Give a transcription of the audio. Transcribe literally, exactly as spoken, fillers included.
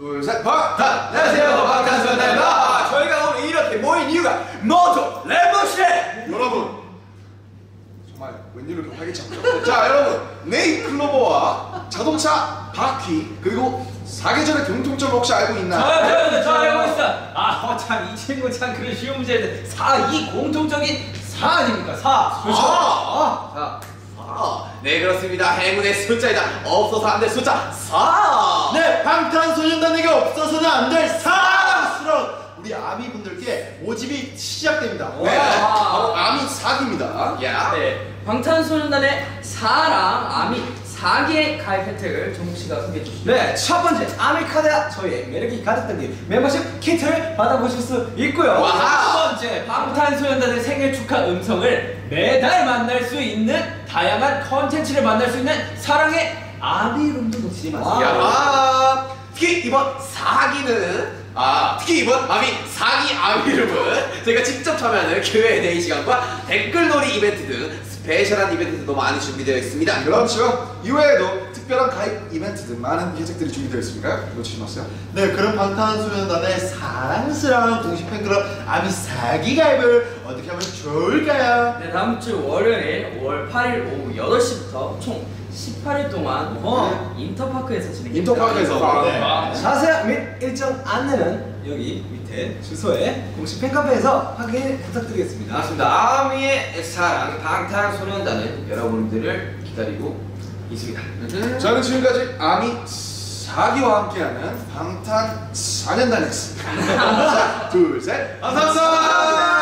둘, 셋, 방탄! 안녕하세요, 방탄소년단입니다. 저희가 오늘 이렇게 모인 이유가 모두 랩머시에! 여러분, 정말 웬일로 이렇게 활기차죠? 자, 여러분, 네잎클로버와 자동차 바퀴 그리고 사계절의 공통점 혹시 알고 있나요? 저요, 저요, 저 알고 있어. 아, 참, 이 친구 참 그런 쉬운 문제인데 사, 이 공통적인 사 아닙니까? 사. 그렇죠. 아, 자. 아, 네 그렇습니다. 행운의 숫자이다. 없어서 안 될 숫자 사. 네, 방탄소년단에게 없어서는 안 될 사랑스러운 우리 아미분들께 모집이 시작됩니다. 네, 와. 바로 아미 사기입니다. 야. 네, 방탄소년단의 사랑 아미 사기의 가입 혜택을 정국 씨가 소개해 주시죠. 네, 첫 번째 아미카드야 저희의 매력이 가득한 멤버십 키트를 받아보실 수 있고요. 와. 두 번째, 방탄소년단의 생일 축하 음성을 매달 만날 수 있는 다양한 컨텐츠를 만날 수 있는 사랑의 아미룸도 놓치지 마세요. 야. 특히 이번 사기는 아 특히 이번 아미 사기 아미룸은 저희가 직접 참여하는 Q&A 시간과 댓글놀이 이벤트 등 스페셜한 이벤트도 많이 준비되어 있습니다. 그렇죠. 이외에도 특별한 가입 이벤트 등 많은 혜택들이 준비되어 있으니까 놓치지 마세요. 네, 그럼 방탄소년단의 사랑스러운 공식 팬클럽 아미사기 가입을 어떻게 하면 좋을까요? 네, 다음 주 월요일 오월 팔일 오후 여덟 시부터 총 십팔 일 동안 어. 인터파크에서 진행됩니다. 인터파크에서. 네. 아, 자세한 및 일정 안내는 여기 밑에 주소에 공식 팬카페에서 확인 부탁드리겠습니다. 맞습니다. 아미의 사랑 방탄소년단은 여러분들을 기다리고 있습니다. 저는 지금까지 아미 사기와 함께하는 방탄소년단이었습니다. 자, 둘, 셋, 감사합니다.